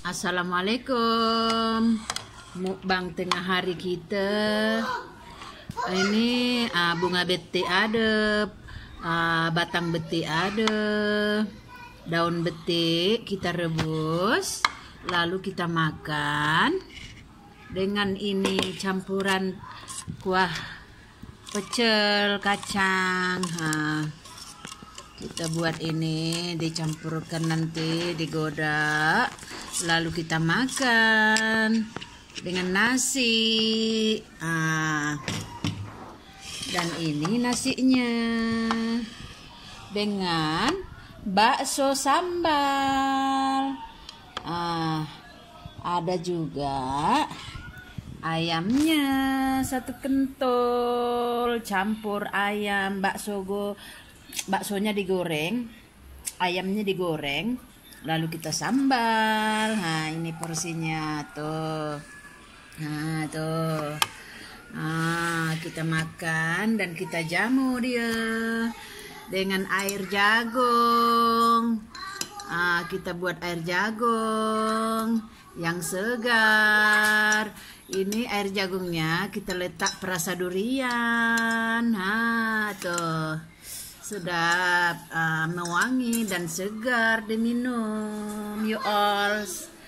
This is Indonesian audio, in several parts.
Assalamualaikum. Mukbang tengah hari kita. Ini bunga bete ada, batang bete ada, daun bete kita rebus, lalu kita makan dengan ini campuran kuah pecel kacang. Kita buat ini, dicampurkan nanti, digoda, lalu kita makan dengan nasi. Dan ini nasinya dengan bakso sambal. Ada juga ayamnya satu kentol, campur ayam, baksonya digoreng, ayamnya digoreng, lalu kita sambal. Ini porsinya tuh. Kita makan dan kita jamu dia dengan air jagung. Kita buat air jagung yang segar. Ini air jagungnya kita letak perasa durian. Tuh. Sedap, mewangi dan segar diminum, you all.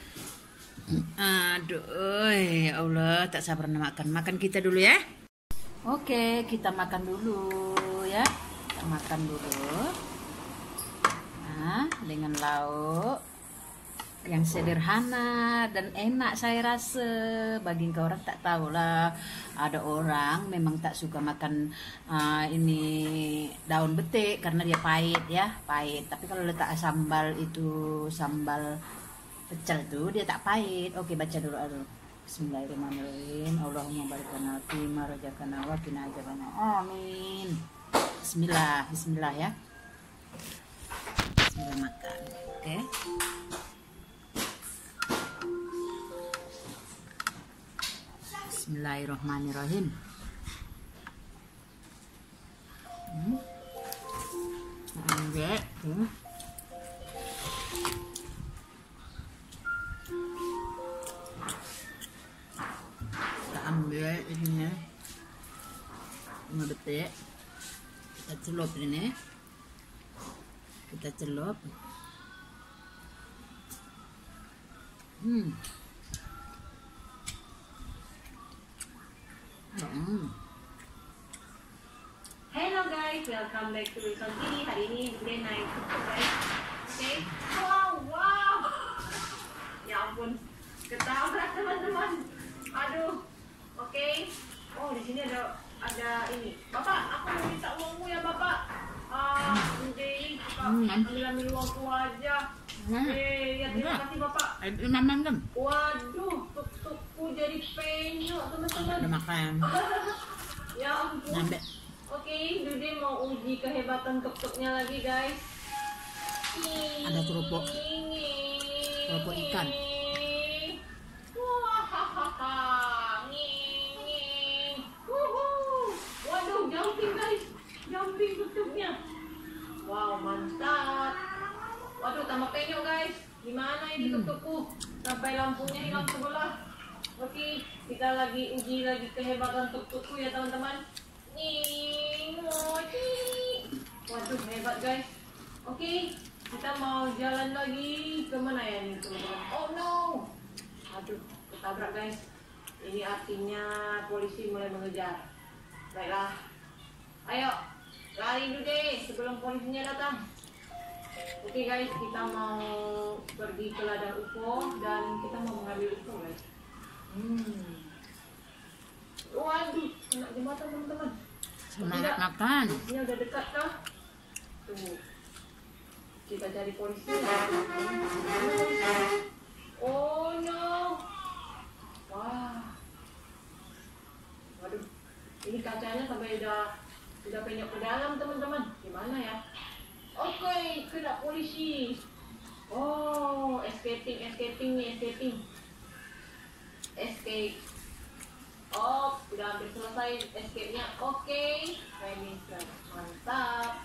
Aduh, ya Allah, tak sabar makan kita dulu ya. Oke, kita makan dulu ya. Kita makan dulu. Dengan lauk yang sederhana dan enak, saya rasa. Bagi orang tak tahu lah, ada orang memang tak suka makan ini daun betik karena dia pahit ya, pahit. Tapi kalau letak sambal itu, sambal pecel tuh, dia tak pahit. Oke, baca dulu. Bismillahirrahmanirrahim. Allahumma barik lana fima razaqtana wa qina adzabannar. Amin. Bismillah ya. Bismillah makan. Oke. Bismillahirrahmanirrahim. Ambil kita ambil ininya, bunga betik, kita celup ini, kita celup. Hello guys, welcome back to Wilson TV. Hari ini Bude naik guys. Oke. Wow. Ya ampun, ketabrak teman-teman. Aduh. Oke. Oh, di sini ada ini. Bapak, aku mau minta uangmu ya, Bapak. Jadi ambil uangku aja. Ya terima kasih Bapak. Makan. Waduh, tuk-tukku jadi penyok teman-teman. Udah makan. Ya ampun. Nyampe. Oke, Dude mau uji kehebatan tuk-tuknya lagi guys. Ada keropok ikan. Waduh, jumping guys, jumping tuk-tuknya. Wow, mantap. Waduh, tambah penyok guys. Gimana ini tuk-tukku? Sampai lampunya hilang sebelah. Oke, kita lagi uji lagi kehebatan tuk-tukku ya teman-teman. Waduh, hebat guys. Oke, kita mau jalan lagi. Kemana ya nih teman-teman? Oh no. Aduh, ketabrak guys. Ini artinya polisi mulai mengejar. Baiklah, ayo lari dulu deh sebelum polisinya datang. Oke guys, kita mau pergi ke ladang UFO dan kita mau mengambil UFO guys. Waduh, kena jembatan teman-teman. Semangat makan. Ini udah dekat kah? Tunggu. Kita cari polisi. Oh no. Wah. Waduh. Ini kacanya sampai udah penyok ke dalam teman-teman. Gimana ya? Oke, kena polisi. Oh, escape. Oh, udah hampir selesai escape-nya. Oke, finish guys. Mantap.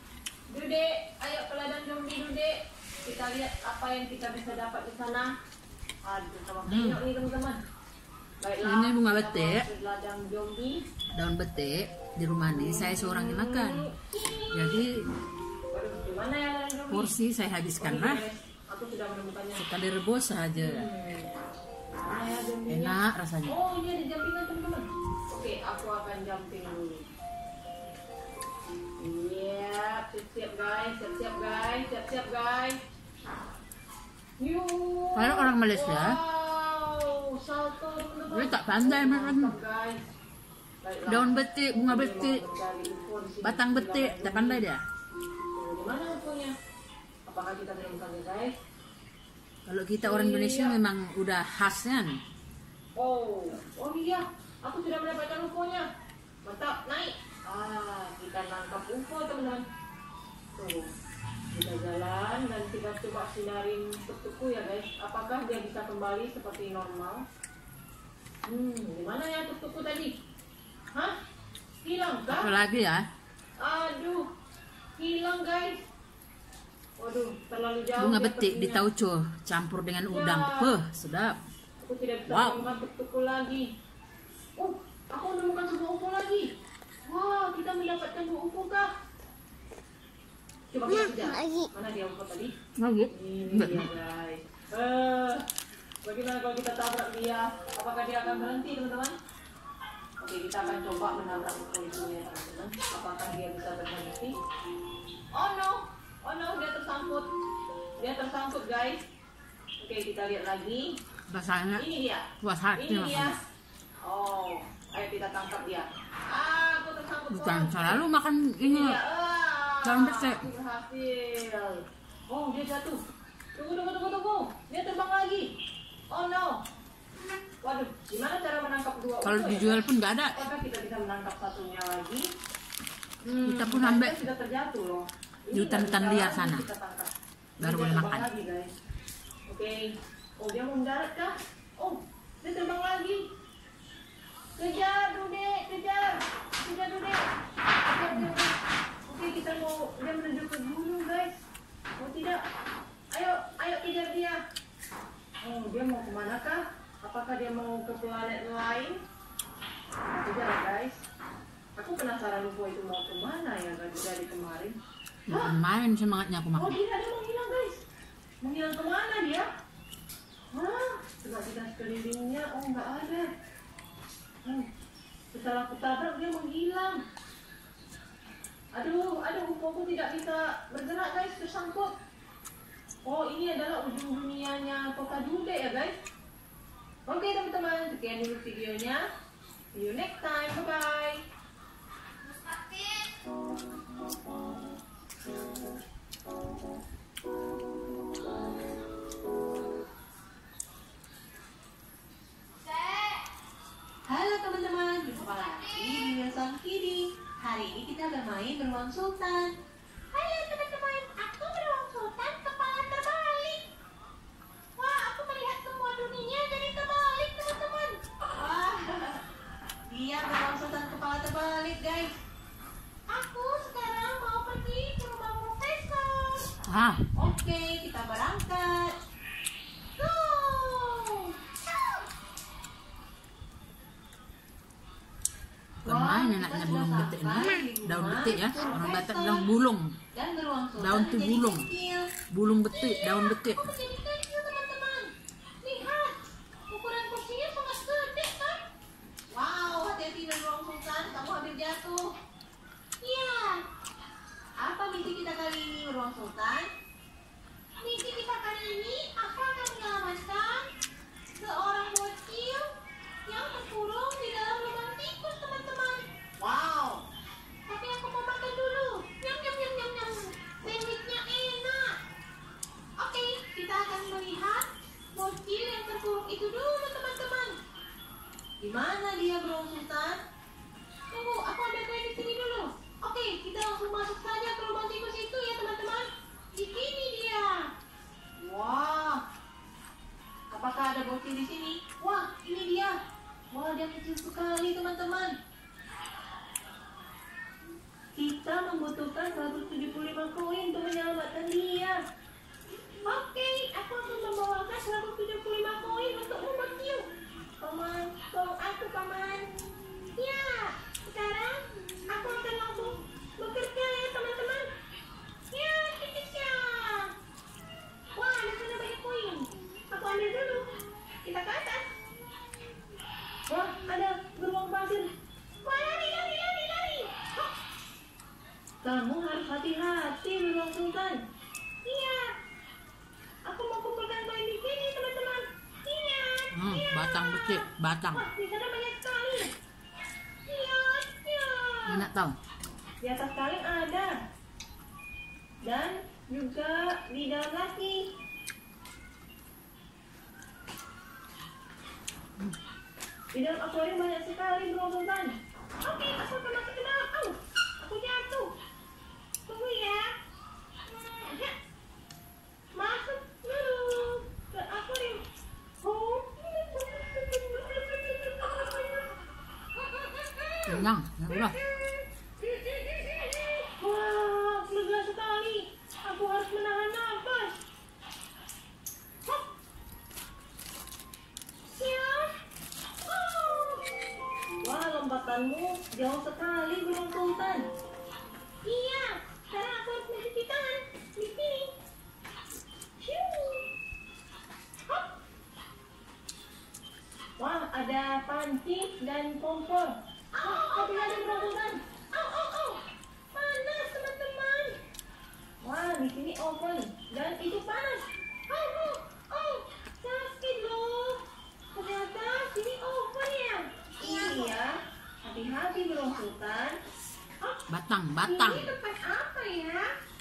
Dude, ayo ke ladang zombie Dude. Kita lihat apa yang kita bisa dapat di sana. Aduh, sama penyok nih teman-teman. Baiklah. Ini bunga betik. Ladang zombie. Daun betik di rumah ini saya seorang yang makan. Jadi Waduh, gimana ya ladang zombie? porsi saya habiskanlah. Aku sudah menemukannya. Sekali rebus saja. Mana ya zombie-nya? Enak rasanya. Oh, ini ada jumpingan teman-teman. Oke, aku akan jumping dulu. Iya, siap-siap guys, siap-siap guys, siap-siap guys. Yuk. Kalau orang Malaysia, wow, salto teman-teman. dia tak pandai makan Mantap, guys. Baiklah. daun betik, bunga Ini betik, mau mencari info di sini. batang betik, tak pandai dia. Tuh, di mana infonya? Apakah kita menemukannya guys? Kalau kita orang Indonesia memang udah khasnya. Oh iya, aku sudah mendapatkan UFO-nya. Mantap, naik. Kita nangkap UFO teman-teman. Tuh, kita jalan dan kita coba sinarin tuk-tukku ya guys. Apakah dia bisa kembali seperti normal? Di mana ya tuk-tukku tadi? Hah? Hilang kah? Apa lagi ya? Aduh, hilang guys. Waduh, terlalu jauh. Bunga dia betik perginya. ditauco campur dengan udang. Sedap. Aku tidak bisa Wow. menemukan tuk-tukku lagi. Oh, aku menemukan sebuah UFO lagi. Wah, kita mendapatkan sebuah UFO kah? Coba kita kejar. Mana dia UFO tadi? Lagi. Ini dia guys. Bagaimana kalau kita tabrak dia? Apakah dia akan berhenti teman-teman? Oke, kita akan coba menabrak UFO itu ya teman-teman. Apakah dia bisa berhenti? Oh no, dia tersangkut. Dia tersangkut guys. Oke, kita lihat lagi. Rasanya Ini dia. puas hati Ini dia. makan. Oh, ayo kita tangkap dia. Aku tersangkut. Bukan Bos. selalu makan ini. Iya. Daun betik. Aku berhasil. Oh, dia jatuh. Tunggu. Dia terbang lagi. Oh no. Waduh, gimana cara menangkap dua Kalau UFO ya? dijual pun nggak ada. Apakah kita bisa menangkap satunya lagi? Kita pun ambil sudah terjatuh loh. di hutan-hutan liar sana. Kita tangkap. Baru Dia boleh terbang makan. lagi, guys. Oke. Oh, dia mau mendarat kah? Oh, dia terbang lagi. Kejar, Dude, kejar. Kejar, Dude. Kejar, Dude. Oke, kita mau dia menuju ke gunung, guys. Oh, tidak. Ayo kejar dia. Oh, dia mau kemana kah? Apakah dia mau ke planet lain? Kejar, guys. Aku penasaran UFO itu mau kemana ya dari kemarin. Bukan main semangatnya aku Oh, makan. dia ada menghilang, guys. Menghilang kemana dia? Hah? Coba kita sekelilingnya. Oh, nggak ada. Setelah aku tabrak dia menghilang. Aduh, UFO ku tidak bisa bergerak, guys. Tersangkut. Oh, ini adalah ujung dunianya kota Dude ya, guys. Oke, teman-teman. Sekian dulu videonya. See you next time. Bye-bye. Halo teman-teman, jumpa lagi di Wilson Kidi. Hari ini kita bermain beruang sultan. Halo teman-teman, aku beruang sultan kepala terbalik. Wah, aku melihat semua dunia jadi terbalik teman-teman. Wah, dia beruang sultan kepala terbalik guys. Aku sekarang mau pergi ke rumah profesor. Oke, kita berangkat. Go! Bukan main enaknya bulung betik ini. Daun betik ya. Orang Batak bilang bulung. Dan beruang sultan Daun tuh menjadi bulung. kecil. Bulung betik, daun betik. Aku menjadi kecil teman-teman. Lihat, ukuran kursinya sangat gede kan? Wow, hati-hati dengan beruang sultan, kamu hampir jatuh. Iya. Apa misi kita kali ini beruang sultan? Misi kita kali ini aku akan menyelamatkan seorang bocil yang terkurung di dalam lubang tikus teman-teman. Wow. Tapi aku mau makan dulu. Nyam nyam nyam nyam nyam. Sandwichnya enak. Oke, kita akan melihat bocil yang terkurung itu dulu teman-teman. Di mana dia beruang sultan? Tunggu, aku ambil kue di sini dulu. Oke, kita langsung masuk saja ke lubang tikus itu ya teman-teman. Di sini dia. Wah. Apakah ada bocil di sini? Wah, ini dia. Wah, dia kecil sekali teman-teman. Kita membutuhkan 175 koin untuk menyelamatkan dia. Oke, aku akan membawakan 175 koin Batang becek, batang. Wah, di sana banyak sekali. Lihat, ya. Enak tau. Di atas kaleng ada. Dan juga di dalam lagi. Di dalam akuarium banyak sekali beruang sultan. Oke, aku akan masuk ke dalam. Au, aku jatuh. Tunggu ya. Ya. Masuk dulu ke akuarium. Oh. Kenyang, ya Allah. Wah, lega sekali. Aku harus menahan nafas. Hop. Siap. Oh. Wah, lompatanmu jauh sekali, burung sultan. Iya, sekarang aku harus mencuci tangan di sini. Hiu. Hop. Wah, ada panci dan kompor. Hati-hati burung sultan. Panas teman-teman. Wah, di sini oven dan itu panas. Sakit loh. Ternyata sini oven ya. Iya. Hati-hati burung sultan. Batang. Ini tempat apa ya?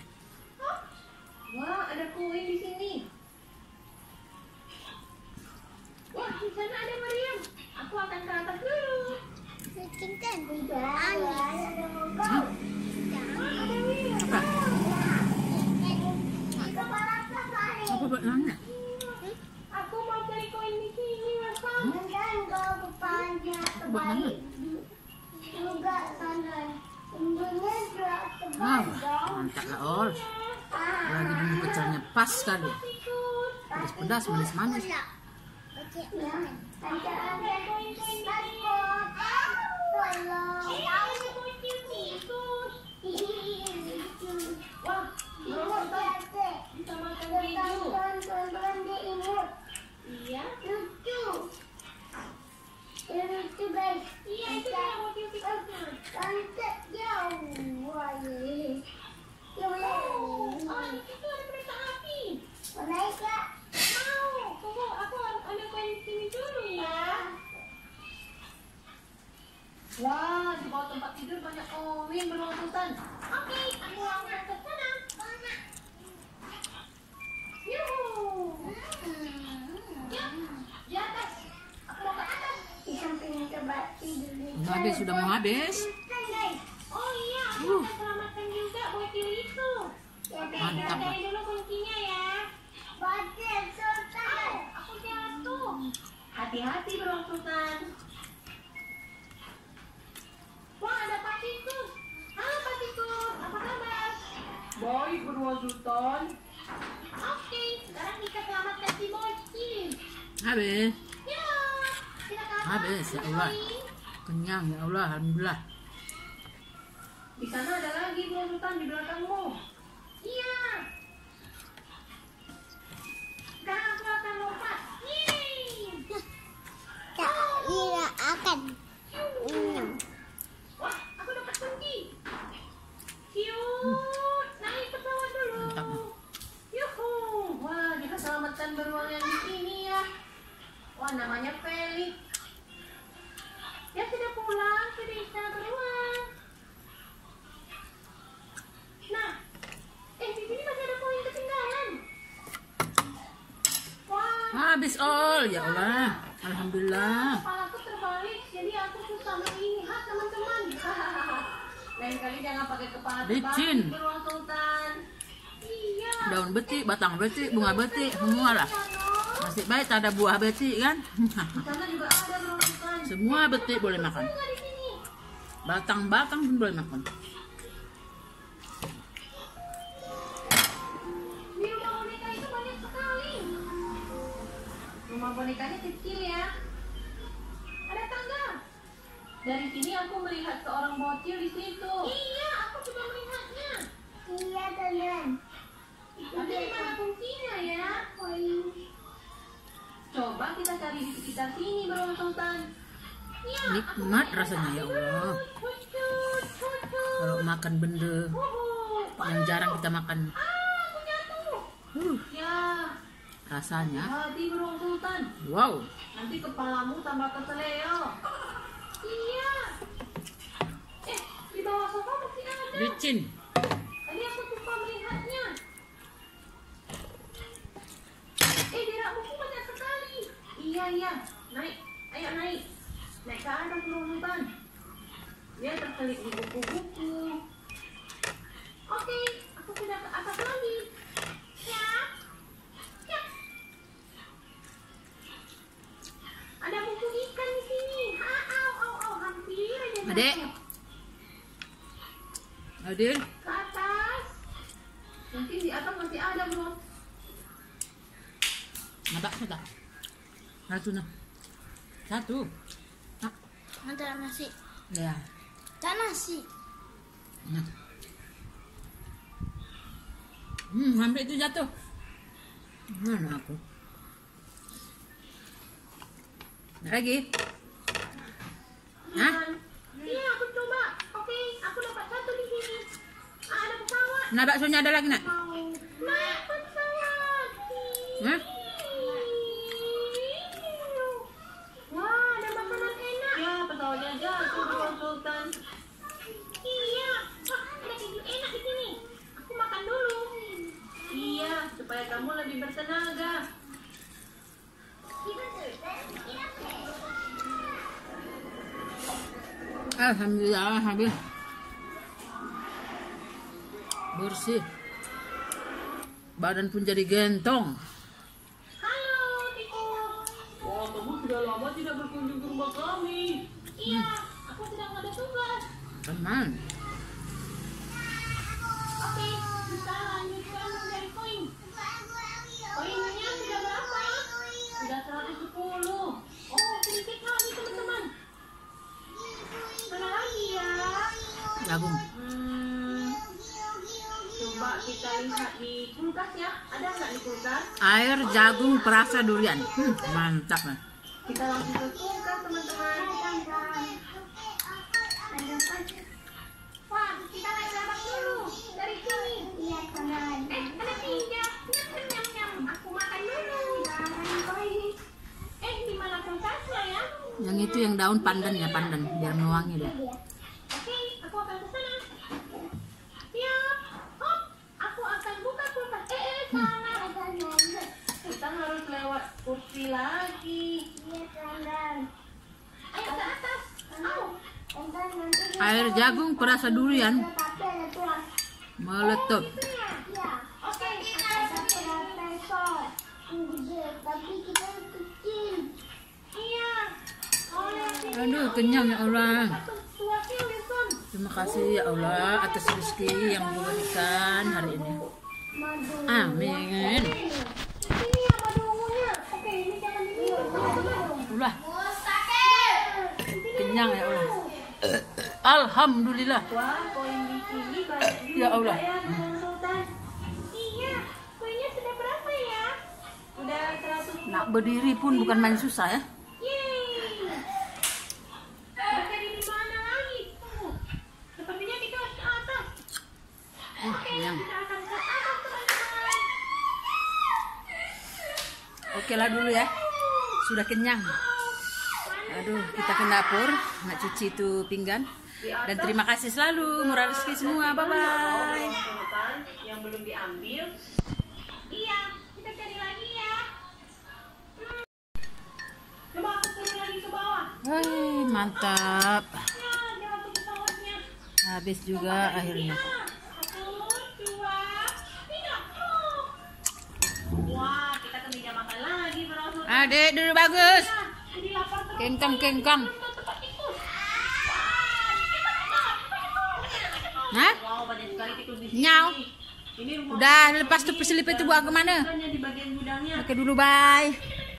Wah, ada koin di sini. Wah, di sana ada Mariam. Aku akan ke atas dulu. Ada William. Apa benangnya? Aku mau cari koin di sini, Rafa. Wow, mantap lah Ol. Lagi bumbu pecelnya pas sekali. Pedas-pedas, manis-manis. Wah, bisa makan keju. Iya. Iya, itu dia motif-motifnya. Oh, itu ada kereta api. Mau, tunggu, aku harus ambil koin di sini dulu ya. Wah, di bawah tempat tidur banyak koin beruang sultan. Oke, aku akan ke sana. Yuhu. Ya, di atas. Aku mau ke atas. Sudah mau habis. Oh iya, aku akan selamatkan juga bocil itu. Mantap. Cari dulu kuncinya ya. Aku jatuh. Hati-hati beruang sultan. Wah, ada Pak Tikus. Halo Pak Tikus, apa kabar? Baik beruang sultan. Oke, sekarang kita selamatkan si bocil. Habis. Ya, kita ke atas. Habis, ya Allah. Kenyang, ya Allah. Alhamdulillah. Di sana ada lagi beruang sultan di belakangmu. Iya. Sekarang aku akan lompat. Yeay. Wah, aku dapat kunci. Cute. Naik pesawat dulu. Mantap. Yuhu. Wah, kita selamatkan beruang yang di sini ya. Wah, namanya Felix. Dia sudah pulang ke desa beruang. Nah, di sini masih ada koin ketinggalan. Wah. Habis Ol, ya Allah. Alhamdulillah. Kepalaku terbalik, jadi aku susah melihat teman-teman. Lain kali jangan pakai kepala Licin. terbalik beruang sultan. Iya. Daun betik, batang betik, bunga betik, semua lah. Nasib baik tak ada buah betik kan? Di sana juga ada beruang sultan. Semua betik boleh makan. Enggak di sini. Batang-batang pun boleh makan. Di rumah boneka itu banyak sekali. Rumah bonekanya kecil ya. Ada tangga. Dari sini aku melihat seorang bocil di situ. Iya, aku juga melihatnya. Tapi di mana kuncinya ya? Coba kita cari di sekitar sini beruang sultan. Ya, Nikmat rasanya ya Allah. Kalau makan benda yang jarang kita makan. Aku jatuh. Ya, rasanya. Hati burung sultan. Wow. Nanti kepalamu tambah keseleo. Iya. Di bawah sofa masih ada. Licin. Tadi aku lupa melihatnya. Di rak buku banyak sekali. Iya. Naik. Ayo naik. Naik ke atas burung sultan. Dia terselip di buku-buku. Oke, aku sudah ke atas lagi. Ya. Ada buku ikan di sini. Hampir aja. Adek. Adil. Ke atas. Mungkin di atas masih ada, bro. Mata sudah. Satu nah. Satu. Nah. Ada nasi. Ya. Tak nasi. Nah. Hampir itu jatuh. Mana aku? Lagi. Hah? Iya, aku coba. Oke, aku dapat satu di sini. Ada pesawat. Nah, baksonya ada lagi, nak? Mau naik pesawat. Hah? Wah, ada makanan enak. Ya, pesawatnya jatuh, Bro Sultan. Iya. Wah, ada keju enak di sini. Aku makan dulu. Iya, supaya kamu lebih bertenaga. Alhamdulillah habis. Bersih. Badan pun jadi gentong. Halo, Tiko. Wah, kamu sudah lama tidak berkunjung ke rumah kami. Iya, aku sedang ada tugas. Teman. Oke, kita lanjutkan mencari koin. Koinnya sudah berapa? Sudah 110. Oh, sedikit lagi, teman-teman. Mana lagi ya? Jagung. Coba kita lihat di kulkas ya. Ada nggak di kulkas? Air jagung perasa durian. Mantap, nah. Kita langsung ke kulkas, teman-teman. Wah, kita naik gerabak dulu. Dari sini. Ada 3. Nyam. Aku makan dulu. Di mana kulkasnya ya? Yang itu yang daun pandan ya, pandan biar mewangi deh. Oke, aku akan ke sana. Siap. Hop, aku akan buka kulkas. Salah. Kita harus lewat kursi lagi. Ayo ke atas. Air jagung perasa durian meletup. Oke, tapi kita kecil. iya. Aduh, kenyang ya Allah. Tua Wilson. Terima kasih ya Allah atas rezeki yang diberikan hari ini. Amin. Ini ya madu ungunya. Oke, ini jangan diminum, teman-teman. Ulah. Kenyang ya Allah. Alhamdulillah. Wah, koin di sini banyak juga Ya Allah. ya, Bang Sultan. Iya, koinnya sudah berapa ya? Udah 100. Nak berdiri pun bukan main susah ya. Yeay. Berdiri di mana lagi? Sepertinya kita harus ke atas. Oke, kenyang. kita akan ke atas, teman-teman. Oke lah dulu ya. Sudah kenyang. Aduh, kita ke dapur, nak cuci itu pinggan. Dan terima kasih selalu, murah rezeki semua. Bye-bye. Yang belum diambil. Iya, kita cari lagi ya. Coba aku turun lagi ke bawah. Wih, mantap. Ya, jatuh pesawatnya. Habis juga akhirnya. 1, 2, 3. Wah, kita ke meja makan lagi, Bro Sultan. Adek dulu bagus. Jadi lapar terus. Kengkang. Tempat tikus. Hah? Wow, banyak sekali tikus di sini. Nyau. Ini rumah Udah lepas tuh peselip itu buang kemana? di bagian gudangnya. Oke dulu, bye.